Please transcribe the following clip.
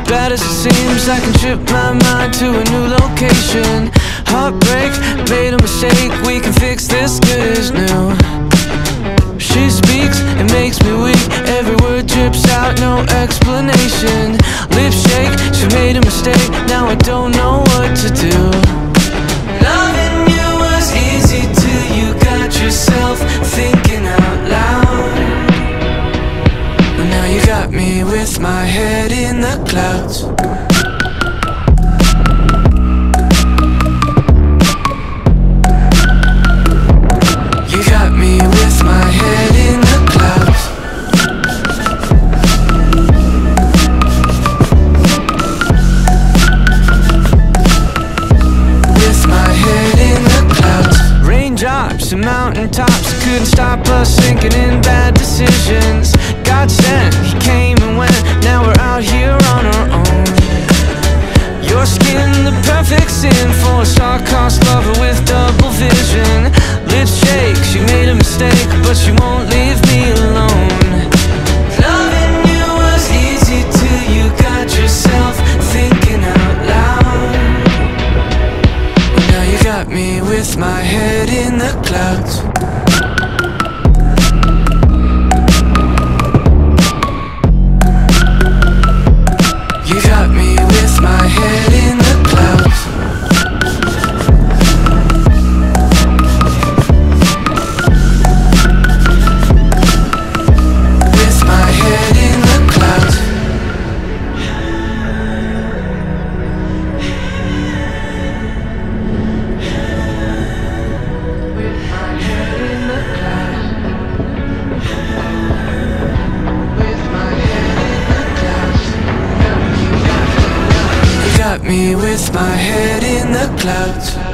bad as it seems, I can trip my mind to a new location. Heartbreak, made a mistake, we can fix this, good as new. She speaks, it makes me weak, every word drips out, no explanation. Lips shake, she made a mistake, now I don't know what to do. Loving you was easy till you got yourself thinking out loud. Well, now you got me with my head in the clouds. You got me with my head in the clouds. With my head in the clouds. Raindrops and mountaintops couldn't stop us sinking in bad decisions. God sent, he came and went, now we're out here on our own. Your skin, the perfect sin for a star-crossed lover with double vision. Lips shake, she made a mistake, but she won't leave me alone. Loving you was easy till you got yourself thinking out loud. Well, now you got me with my head in the clouds. You got me with my head in the clouds. With my head in the clouds. With my head in the clouds. With my head in the clouds. You got me with my head in the clouds.